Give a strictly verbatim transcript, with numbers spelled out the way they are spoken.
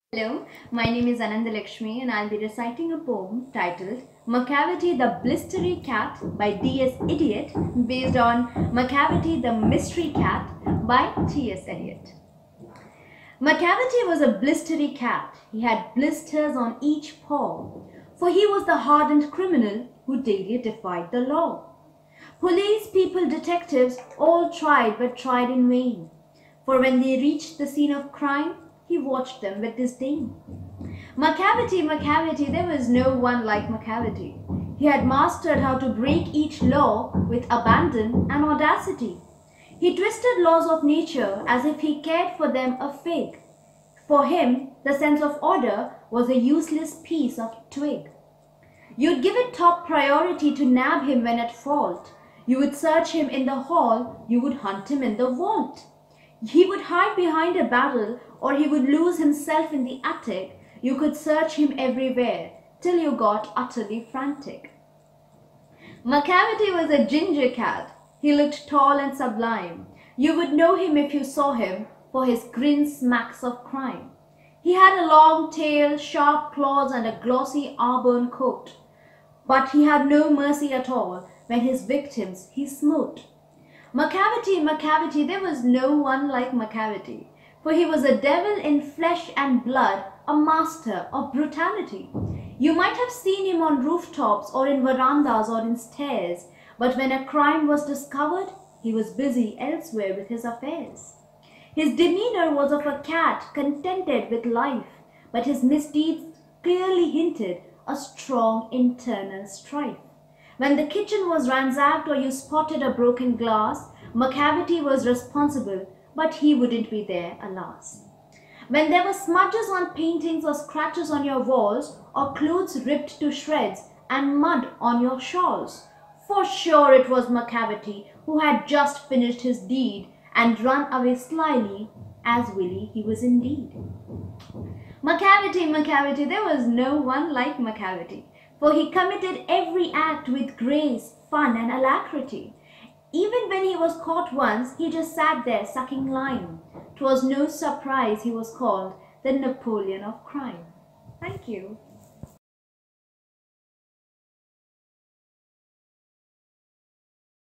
Hello, my name is Anandalakshmi and I'll be reciting a poem titled Macavity the Blistery Cat by D S Idiot based on Macavity the Mystery Cat by T S Eliot. Macavity was a blistery cat. He had blisters on each paw, for he was the hardened criminal who daily defied the law. Police, people, detectives all tried but tried in vain, for when they reached the scene of crime, he watched them with disdain. Macavity, Macavity, there was no one like Macavity. He had mastered how to break each law with abandon and audacity. He twisted laws of nature as if he cared for them a fig. For him, the sense of order was a useless piece of twig. You'd give it top priority to nab him when at fault. You would search him in the hall, you would hunt him in the vault. He would hide behind a barrel, or he would lose himself in the attic. You could search him everywhere, till you got utterly frantic. Macavity was a ginger cat. He looked tall and sublime. You would know him if you saw him, for his grin smacks of crime. He had a long tail, sharp claws, and a glossy auburn coat. But he had no mercy at all when his victims he smote. Macavity, Macavity, there was no one like Macavity, for he was a devil in flesh and blood, a master of brutality. You might have seen him on rooftops or in verandas or in stairs, but when a crime was discovered, he was busy elsewhere with his affairs. His demeanor was of a cat contented with life, but his misdeeds clearly hinted a strong internal strife. When the kitchen was ransacked or you spotted a broken glass, Macavity was responsible, but he wouldn't be there, alas. When there were smudges on paintings or scratches on your walls, or clothes ripped to shreds and mud on your shawls, for sure it was Macavity who had just finished his deed and run away slyly, as wily he was indeed. Macavity, Macavity, there was no one like Macavity, for he committed every act with grace, fun, and alacrity. Even when he was caught once, he just sat there sucking lime. 'Twas no surprise he was called the Napoleon of crime. Thank you.